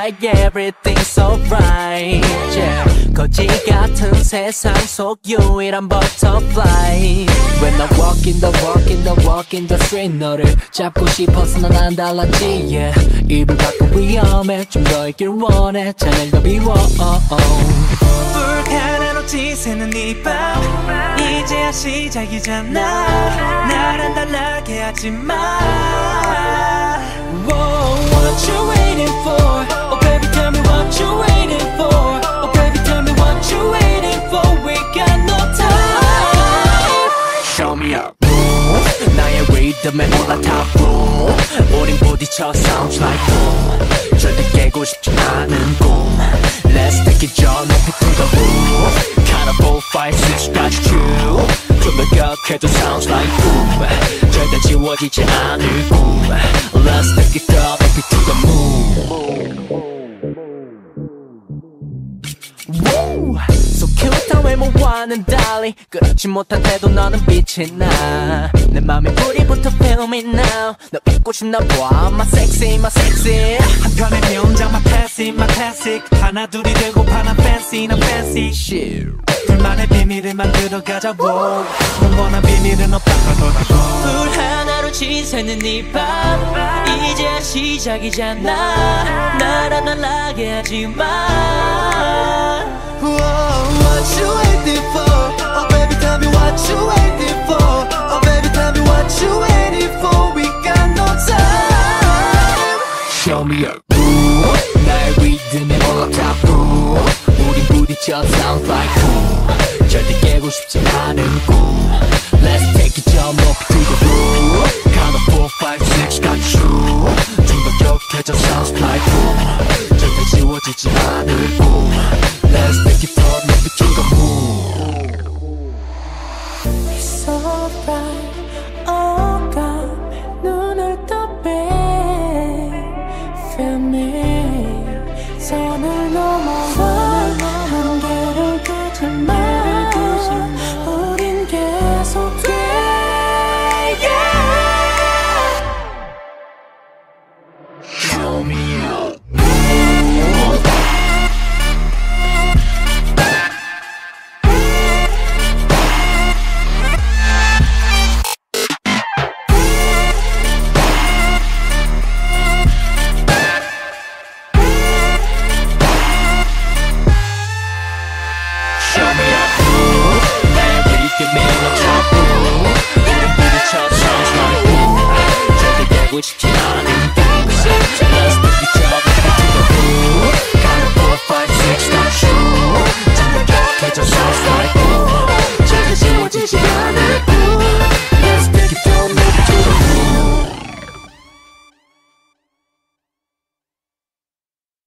like everything's alright. Yeah. 거지 같은 세상 속 유일한 butterfly. When I walk in the street 너를 잡고 싶어서 난 안 달랐지. Yeah. 입을 바꿔 위험해 좀 더 있길 원해 잔을 더 비워. 불 하나로 지새는 이 밤 이제야 시작이잖아. 날 안 달라게 하지마. What you waiting for? Oh baby tell me what you waiting for? Oh baby tell me what you waiting for? We got no time. Show me up. 나의 리듬에 올라타 boom. 우린 부딪혀 sounds like boom. 절대 깨고 싶지 않은 꿈. Let's take it 저 높이 to the roof. Kind of 4, 5, 6까지 쭉. 좀 더 격해도 sounds like boom. 절대 지워지지 않을 꿈. Let's take it up 높이 to the moon. Woo! So cute 외모와는 달리 그렇지 못한 태도 너는 빛이 나. 내 맘에 불이 붙어 feel me now. 너 잊고 싶나 봐 my sexy. 한편의 명장 my classic. 하나 둘이 되고 파나 fancy 난 fancy shit. 둘만의 비밀을 만들어가자 wow. 넌 원한 비밀은 없다 불 하나로 지새는 이 밤 이제야 시작이잖아. 날 안 날라게 하지마. What you waiting for? Oh baby tell me what you waiting for? Oh baby tell me what you waiting for? We got no time. Show me your groove. 나의 리듬에 올라타 boom. 우린 부딪혀 sounds like boom. 절대 깨고 싶지 않은 꿈. Let's take it 저 높이 to the roof. Count of 4, 5, 6까지 쭉. 좀 더 격해져 sounds like boom. 절대 지워지지 않을 꿈. Let's take it up 높이 to the moon. It's so bright 어감에 눈을 떠 babe. Feel me 선을 넘어와 한계를 두지 마. 우린 계속해 yeah. Show me up. Which